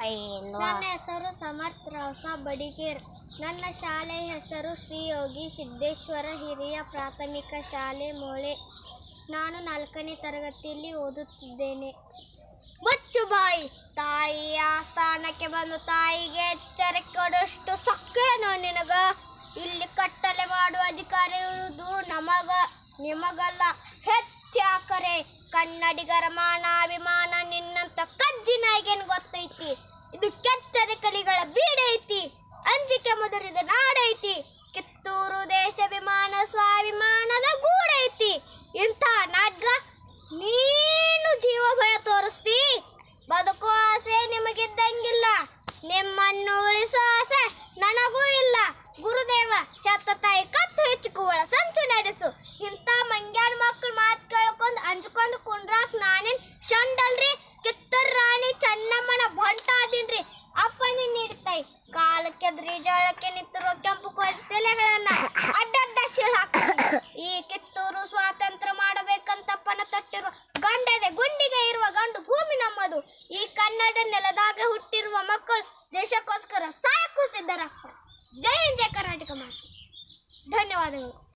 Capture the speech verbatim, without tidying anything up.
ನನ್ನ ಹೆಸರು ಸಮರ್ಥ ರಾವ್ಸ ಬಡಿಗೇರ್. ನನ್ನ ಶಾಲೆಯ ಹೆಸರು ಶ್ರೀ ಯೋಗಿ ಸಿದ್ದೇಶ್ವರ ಹಿರಿಯ ಪ್ರಾಥಮಿಕ ಶಾಲೆ ಮೂಳೆ. ನಾನು ನಾಲ್ಕನೇ ತರಗತಿಯಲ್ಲಿ ಓದುತ್ತಿದ್ದೇನೆ. ಬಚ್ಚು ಬಾಯಿ, ತಾಯಿಯ ಸ್ಥಾನಕ್ಕೆ ಬಂದು ತಾಯಿಗೆ ಎಚ್ಚರಿಕೆ ಕೊಡೋಷ್ಟು ಸೊಕ್ಕೇನೋ ನಿನಗ. ಇಲ್ಲಿ ಕಟ್ಟಲೆ ಮಾಡುವ ಅಧಿಕಾರ ಇರುವುದು ನಮಗ, ನಿಮಗಲ್ಲ. ಹೆಚ್ಚಾಕರೆ ಕನ್ನಡಿಗರ ಮಾನಾಭಿಮಾನ ನಿನ್ನಂತ ಕಜ್ಜಿ ನಾಯಿಗೇನು ಗೊತ್ತೈತಿ? ಇದು ಕೆಚ್ಚದ ಕಲಿಗಳ ಬೀಡೈತಿ, ಅಂಜಿಕೆ ಮುದುರಿದ ನಾಡೈತಿ. ಕಿತ್ತೂರು ದೇಶಾಭಿಮಾನ ಸ್ವಾಭಿಮಾನದ ಗೂಡೈತಿ. ಇಂಥ ನಾಡ್ಗ ನೀನು ಜೀವ ಭಯ ತೋರಿಸ್ತಿ. ಬದುಕೋ ಆಸೆ ನಿಮಗಿದ್ದಂಗಿಲ್ಲ, ನಿಮ್ಮನ್ನು ಉಳಿಸೋ ಆಸೆ ನನಗೂ ಇಲ್ಲ. ಗುರುದೇವ ಹೆತ್ತ ತಾಯಿ ಕತ್ತು ಹೆಚ್ಚಿಕುವಳ ಸಂಚು ನಡೆಸು. ಇಂಥ ಮಂಗ್ಯಾನ ಮಕ್ಕಳು ಮಾತು ಕೇಳ್ಕೊಂಡು ಅಂಜ್ಕೊಂಡು ಕುಂಡ್ರಾಕ್ ನಾನೇನು ಶಂಡಲ್ರಿ? ಕಿತ್ತೂರು ರಾಣಿ ಚೆನ್ನಮ್ಮನ ಬಂಟ ಅದೀನ್ರಿ. ಅಪ್ಪನಿ ನೀಡ್ತಾಯಿ ಕಾಲಕ್ಕೆದ್ರಿ ಜಳಕ್ಕೆ ನಿಂತಿರುವ ಕೆಂಪು ತಲೆಗಳನ್ನ ಅಡ್ಡಡ್ಡ ಶೀಳ್ ಹಾಕ್ತೀನಿ. ಈ ಕಿತ್ತೂರು ಸ್ವಾತಂತ್ರ್ಯ ಮಾಡಬೇಕಂತಪ್ಪನ ತಟ್ಟಿರುವ ಗಂಡದೆ ಗುಂಡಿಗೆ ಇರುವ ಗಂಡು ಭೂಮಿ ನಮ್ಮದು. ಈ ಕನ್ನಡ ನೆಲದಾಗ ಹುಟ್ಟಿರುವ ಮಕ್ಕಳು ದೇಶಕ್ಕೋಸ್ಕರ ಸಾಕು ಸಿದ್ಧರಾಗ್ತಾರೆ. ಜೈ ಹಿಂದ್, ಜೈ ಕರ್ನಾಟಕ ಮಾತೆ. ಧನ್ಯವಾದಗಳು.